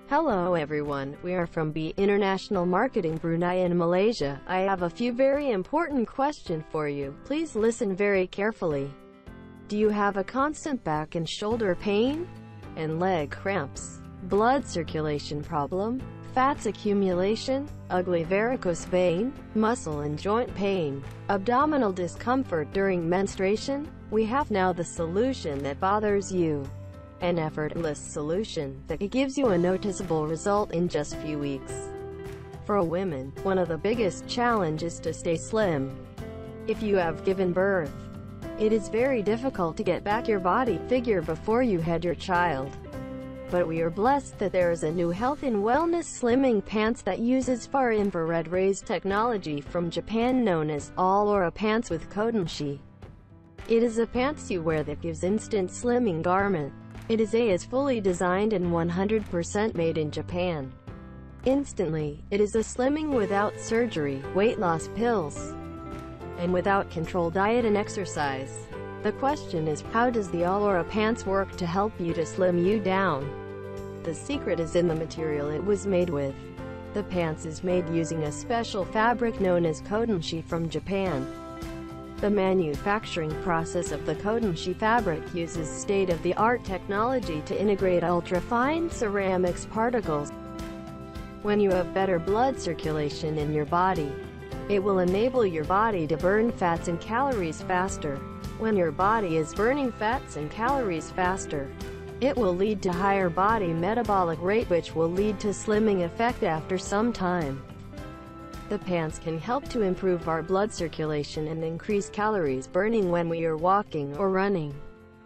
Hello everyone, we are from B International Marketing Brunei in Malaysia. I have a few very important questions for you. Please listen very carefully. Do you have a constant back and shoulder pain? And leg cramps? Blood circulation problem? Fats accumulation? Ugly varicose vein? Muscle and joint pain? Abdominal discomfort during menstruation? We have now the solution that bothers you. An effortless solution that gives you a noticeable result in just a few weeks. For women, one of the biggest challenges is to stay slim. If you have given birth, it is very difficult to get back your body figure before you had your child. But we are blessed that there is a new health and wellness slimming pants that uses far-infrared rays technology from Japan known as All-Ora Pants with Kodenshi. It is a pants you wear that gives instant slimming garment. It is fully designed and 100% made in Japan. Instantly, it is a slimming without surgery, weight loss pills, and without controlled diet and exercise. The question is, how does the All-Ora Pants work to help you to slim you down? The secret is in the material it was made with. The pants is made using a special fabric known as Kodenshi from Japan. The manufacturing process of the Kodenshi fabric uses state-of-the-art technology to integrate ultra-fine ceramics particles. When you have better blood circulation in your body, it will enable your body to burn fats and calories faster. When your body is burning fats and calories faster, it will lead to higher body metabolic rate, which will lead to slimming effect after some time. The pants can help to improve our blood circulation and increase calories burning when we are walking or running.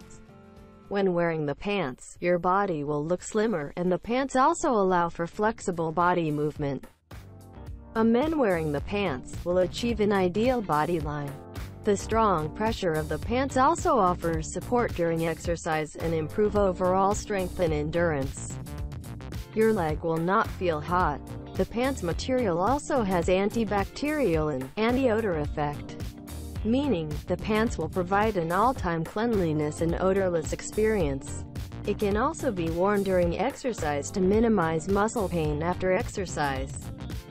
When wearing the pants, your body will look slimmer, and the pants also allow for flexible body movement. A man wearing the pants will achieve an ideal body line. The strong pressure of the pants also offers support during exercise and improve overall strength and endurance. Your leg will not feel hot. The pants material also has antibacterial and anti-odor effect, meaning the pants will provide an all-time cleanliness and odorless experience. It can also be worn during exercise to minimize muscle pain after exercise.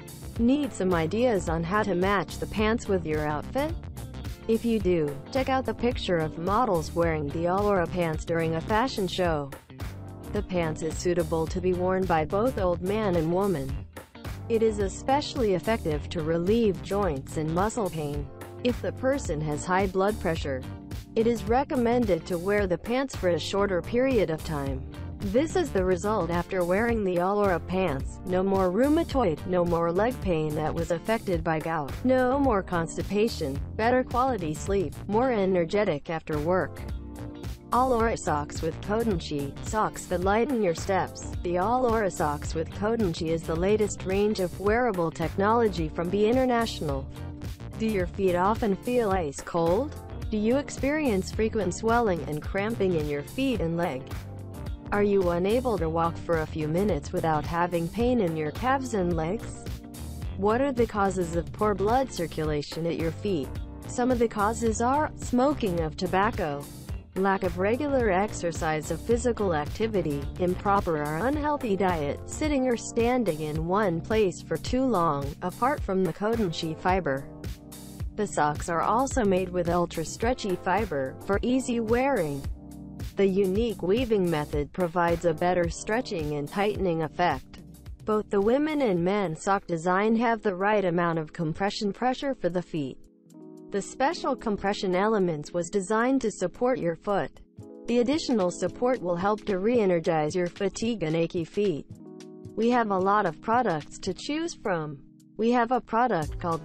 Need some ideas on how to match the pants with your outfit? If you do, check out the picture of models wearing the All-Ora Pants during a fashion show. The pants is suitable to be worn by both old man and woman. It is especially effective to relieve joints and muscle pain. If the person has high blood pressure, it is recommended to wear the pants for a shorter period of time. This is the result after wearing the All-Ora Pants. No more rheumatoid, no more leg pain that was affected by gout, no more constipation, better quality sleep, more energetic after work. All-Ora Socks with Kodenshi, socks that lighten your steps. The All-Ora Socks with Kodenshi is the latest range of wearable technology from B International. Do your feet often feel ice cold? Do you experience frequent swelling and cramping in your feet and leg? Are you unable to walk for a few minutes without having pain in your calves and legs? What are the causes of poor blood circulation at your feet? Some of the causes are smoking of tobacco, lack of regular exercise of physical activity, improper or unhealthy diet, sitting or standing in one place for too long, apart from the Kodenshi fiber. The socks are also made with ultra-stretchy fiber, for easy wearing. The unique weaving method provides a better stretching and tightening effect. Both the women and men sock design have the right amount of compression pressure for the feet. The special compression elements was designed to support your foot. The additional support will help to re-energize your fatigue and achy feet. We have a lot of products to choose from. We have a product called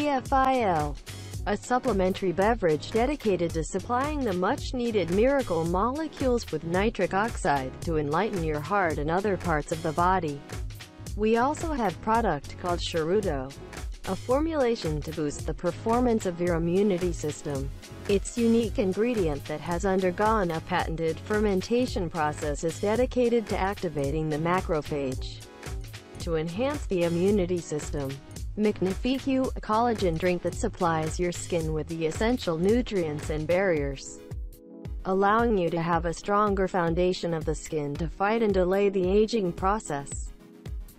BEFIL, a supplementary beverage dedicated to supplying the much-needed miracle molecules with nitric oxide to enlighten your heart and other parts of the body. We also have product called Sharudo, a formulation to boost the performance of your immunity system. Its unique ingredient that has undergone a patented fermentation process is dedicated to activating the macrophage to enhance the immunity system. Magnifique, a collagen drink that supplies your skin with the essential nutrients and barriers, allowing you to have a stronger foundation of the skin to fight and delay the aging process.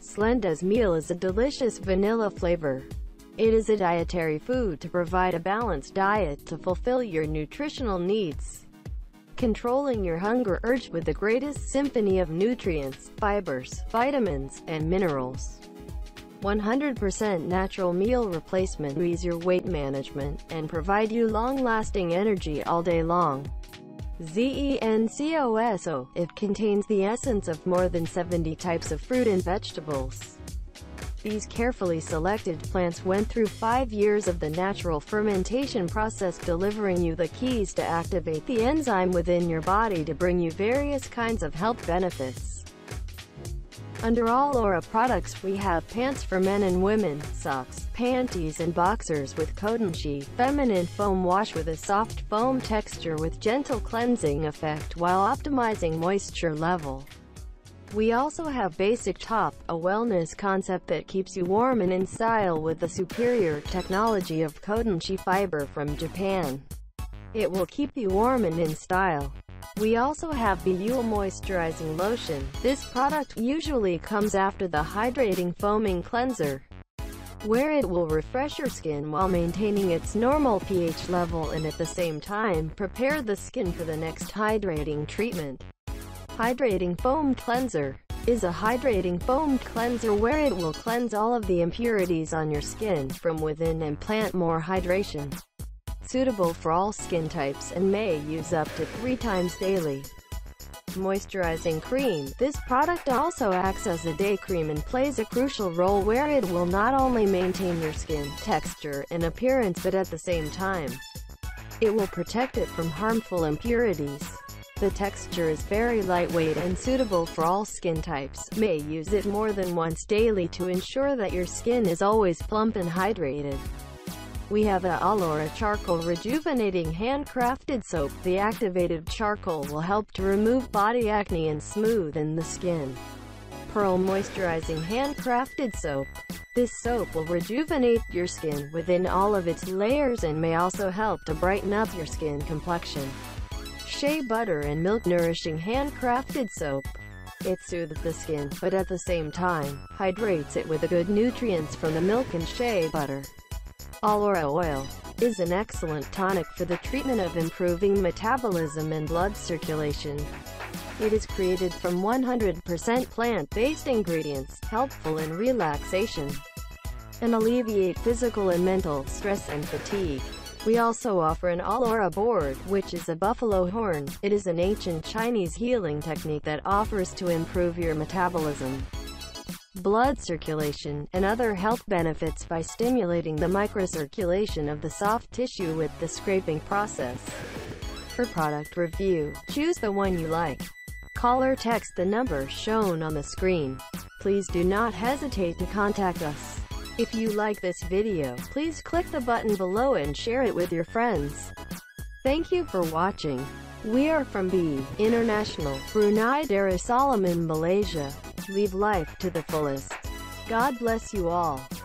Slenda's meal is a delicious vanilla flavor. It is a dietary food to provide a balanced diet to fulfill your nutritional needs, controlling your hunger urge with the greatest symphony of nutrients, fibers, vitamins, and minerals. 100% natural meal replacement to ease your weight management and provide you long-lasting energy all day long. Zencoso. It contains the essence of more than 70 types of fruit and vegetables. These carefully selected plants went through 5 years of the natural fermentation process, delivering you the keys to activate the enzyme within your body to bring you various kinds of health benefits. Under Allura products we have pants for men and women, socks, panties and boxers with Kodenshi, feminine foam wash with a soft foam texture with gentle cleansing effect while optimizing moisture level. We also have Basic Top, a wellness concept that keeps you warm and in style with the superior technology of Kodenshi fiber from Japan. It will keep you warm and in style. We also have Beuel Moisturizing Lotion. This product usually comes after the hydrating foaming cleanser, where it will refresh your skin while maintaining its normal pH level and at the same time prepare the skin for the next hydrating treatment. Hydrating Foam Cleanser is a hydrating foam cleanser where it will cleanse all of the impurities on your skin from within and plant more hydration. Suitable for all skin types and may use up to 3 times daily. Moisturizing Cream. This product also acts as a day cream and plays a crucial role where it will not only maintain your skin texture and appearance but at the same time, it will protect it from harmful impurities. The texture is very lightweight and suitable for all skin types. May use it more than once daily to ensure that your skin is always plump and hydrated. We have a Allura Charcoal Rejuvenating Handcrafted Soap. The activated charcoal will help to remove body acne and smoothen the skin. Pearl Moisturizing Handcrafted Soap. This soap will rejuvenate your skin within all of its layers and may also help to brighten up your skin complexion. Shea Butter and Milk Nourishing Handcrafted Soap. It soothes the skin, but at the same time, hydrates it with the good nutrients from the milk and shea butter. Allura Oil is an excellent tonic for the treatment of improving metabolism and blood circulation. It is created from 100% plant-based ingredients, helpful in relaxation, and alleviate physical and mental stress and fatigue. We also offer an Allura board, which is a buffalo horn. It is an ancient Chinese healing technique that offers to improve your metabolism, blood circulation, and other health benefits by stimulating the microcirculation of the soft tissue with the scraping process. For product review, choose the one you like. Call or text the number shown on the screen. Please do not hesitate to contact us. If you like this video, please click the button below and share it with your friends. Thank you for watching. We are from Be International, Brunei Darussalam in Malaysia. Live life to the fullest. God bless you all.